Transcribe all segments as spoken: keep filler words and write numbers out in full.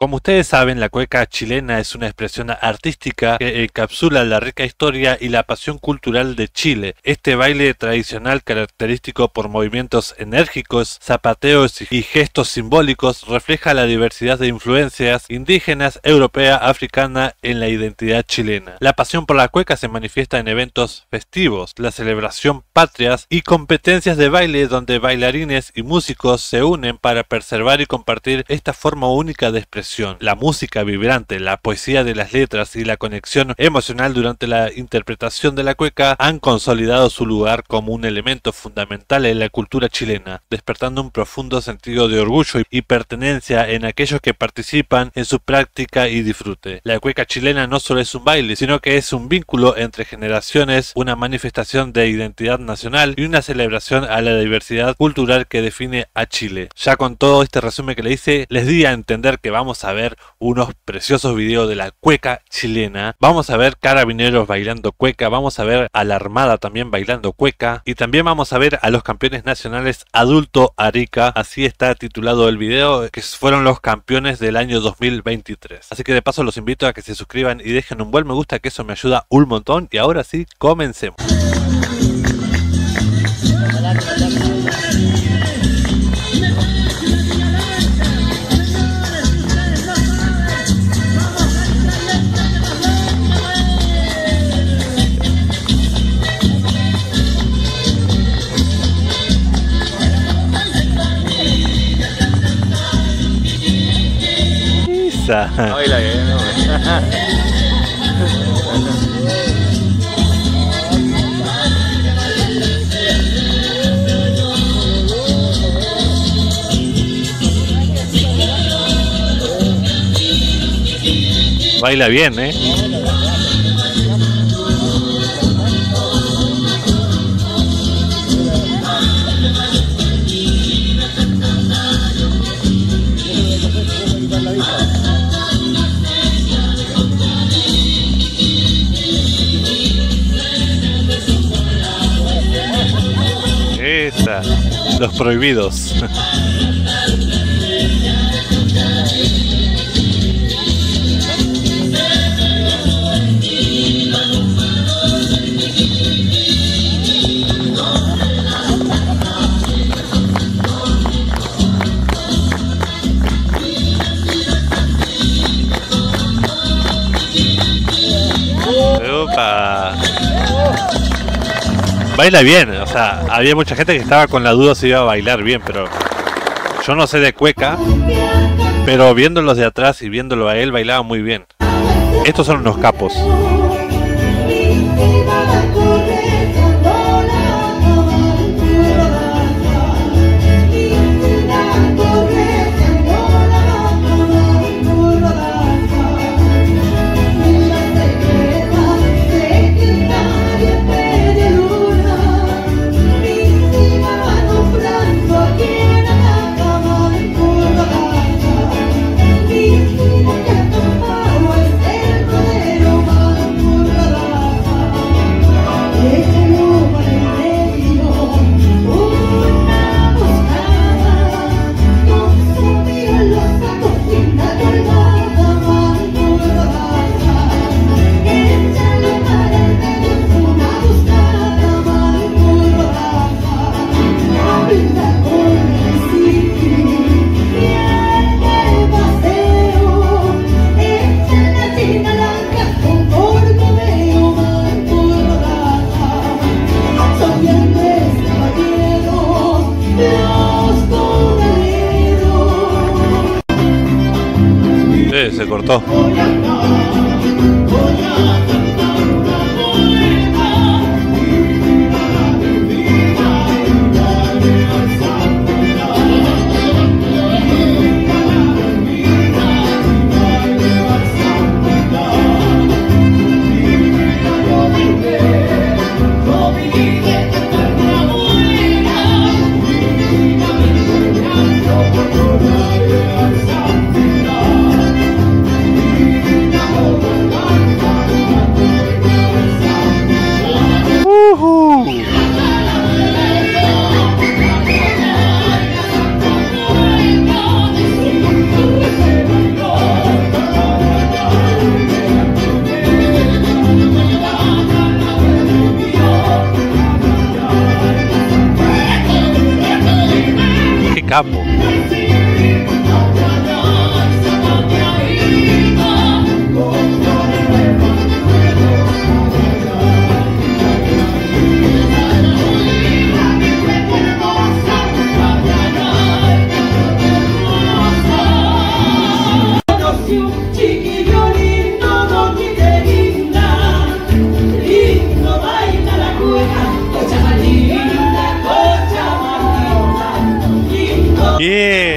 Como ustedes saben, la cueca chilena es una expresión artística que encapsula la rica historia y la pasión cultural de Chile. Este baile tradicional, característico por movimientos enérgicos, zapateos y gestos simbólicos, refleja la diversidad de influencias indígenas, europea, africana en la identidad chilena. La pasión por la cueca se manifiesta en eventos festivos, la celebración patrias y competencias de baile donde bailarines y músicos se unen para preservar y compartir esta forma única de expresión. La música vibrante, la poesía de las letras y la conexión emocional durante la interpretación de la cueca han consolidado su lugar como un elemento fundamental en la cultura chilena, despertando un profundo sentido de orgullo y pertenencia en aquellos que participan en su práctica y disfrute. La cueca chilena no solo es un baile, sino que es un vínculo entre generaciones, una manifestación de identidad nacional y una celebración a la diversidad cultural que define a Chile. Ya con todo este resumen que le hice, les di a entender que vamos a ver unos preciosos videos de la cueca chilena, vamos a ver carabineros bailando cueca, vamos a ver a la armada también bailando cueca y también vamos a ver a los campeones nacionales adulto Arica, así está titulado el video, que fueron los campeones del año dos mil veintitrés. Así que de paso los invito a que se suscriban y dejen un buen me gusta, que eso me ayuda un montón. Y ahora sí, comencemos. Baila bien, ¿no? Baila bien, ¿eh? Esa, los prohibidos. Opa. Baila bien, o sea, había mucha gente que estaba con la duda si iba a bailar bien, pero yo no sé de cueca, pero viéndolos de atrás y viéndolo a él, bailaba muy bien. Estos son unos capos. Sí, se cortó. capo. Yeah.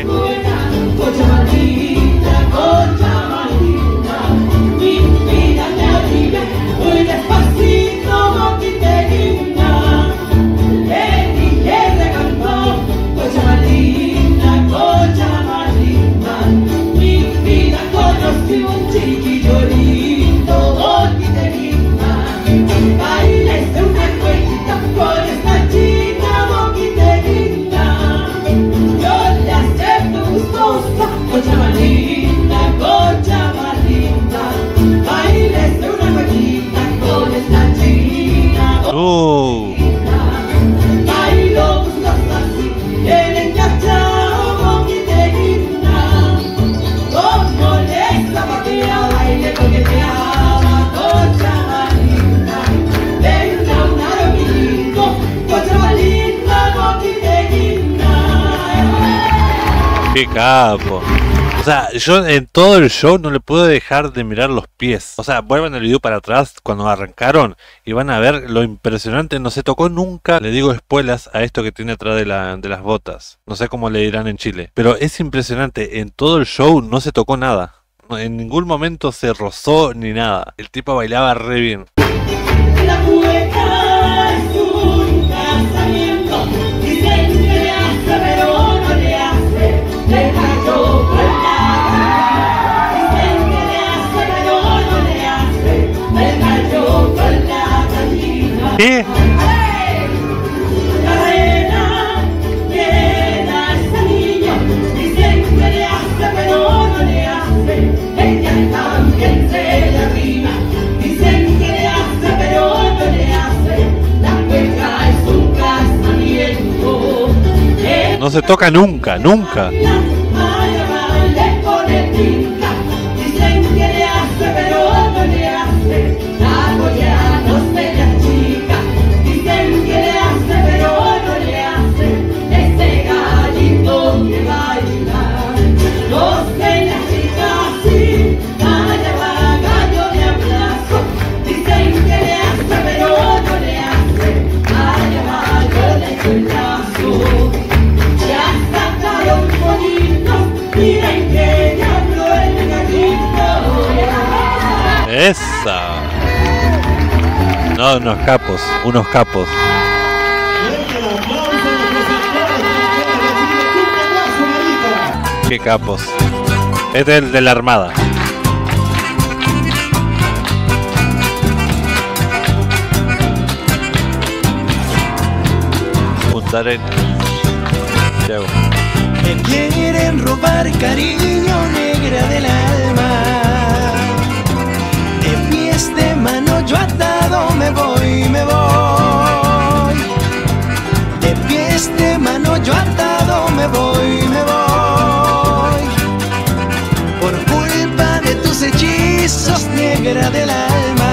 ¡Qué capo! O sea, yo en todo el show no le puedo dejar de mirar los pies. O sea, vuelvan el video para atrás cuando arrancaron y van a ver lo impresionante. No se tocó nunca, le digo espuelas a esto que tiene atrás de, la, de las botas. No sé cómo le dirán en Chile. Pero es impresionante, en todo el show no se tocó nada. En ningún momento se rozó ni nada. El tipo bailaba re bien. La cueca es un casamiento, dicen que le hace pero no le hace, le cayó con la dicen que le hace pero no le hace, le cayó con la gallina. ¿Qué? La reina llena ese niño, dicen que le hace pero no le hace, ella también se le arrima, dicen que le hace pero no le hace, la cueca es un casamiento. No se toca nunca, nunca. Vaya, vaya con el tinta, dicen que le hace pero no le hace, la joya no se le chica, dicen que le hace pero no le hace, ese gallito que baila, no se le chica así, vaya, va gallo de abrazo, dicen que le hace pero no le hace, vaya, va yo le doy lazo, ya sacaron bonito, miren que ya habló el gallito. Esa. No, unos capos, unos capos. Qué capos. Este es el de la Armada. Punta Arenas. Santiago. Me quieren robar cariño, negra del alma. De pies de mano yo atado me voy, me voy. De pies de mano yo atado me voy, me voy. Por culpa de tus hechizos, negra del alma.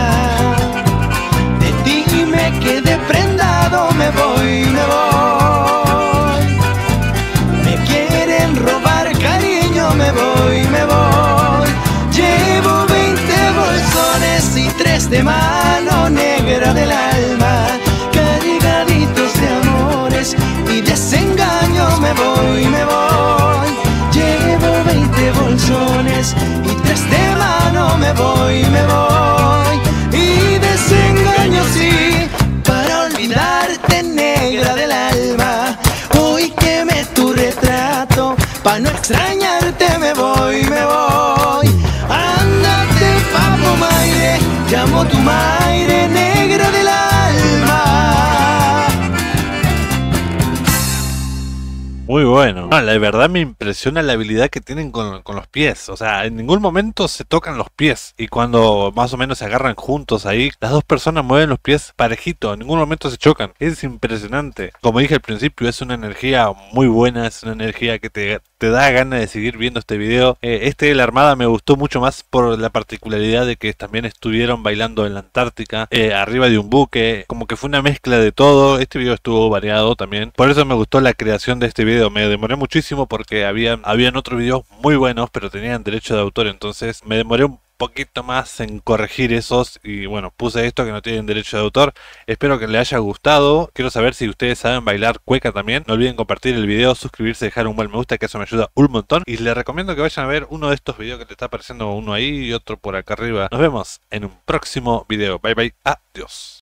De ti me quedé prendado, me voy, me voy. Me quieren robar cariño, me voy, me voy. Llevo veinte bolsones y tres de mano, negra del alma, cargaditos de amores y desengaño, me voy, me voy. Llevo veinte bolsones y tres de mano, me voy, me voy. Y desengaño sí, para olvidarte, negra del alma. Hoy quemé tu retrato, pa' no extrañarte me voy, me voy. Ándate, papo maire, llamo tu maire, negra del alma. Muy bueno. No, la verdad me impresiona la habilidad que tienen con, con los pies. O sea, en ningún momento se tocan los pies. Y cuando más o menos se agarran juntos ahí, las dos personas mueven los pies parejito. En ningún momento se chocan. Es impresionante. Como dije al principio, es una energía muy buena. Es una energía que te, te da ganas de seguir viendo este video. Eh, este de la Armada me gustó mucho más por la particularidad de que también estuvieron bailando en la Antártica, eh, arriba de un buque. Como que fue una mezcla de todo. Este video estuvo variado también. Por eso me gustó la creación de este video. Me demoré muchísimo porque había, habían otros videos muy buenos, pero tenían derecho de autor. Entonces me demoré un poquito más en corregir esos y bueno, puse esto que no tienen derecho de autor. Espero que les haya gustado. Quiero saber si ustedes saben bailar cueca también. No olviden compartir el video, suscribirse, dejar un buen me gusta, que eso me ayuda un montón. Y les recomiendo que vayan a ver uno de estos videos que te está apareciendo, uno ahí y otro por acá arriba. Nos vemos en un próximo video. Bye bye, adiós.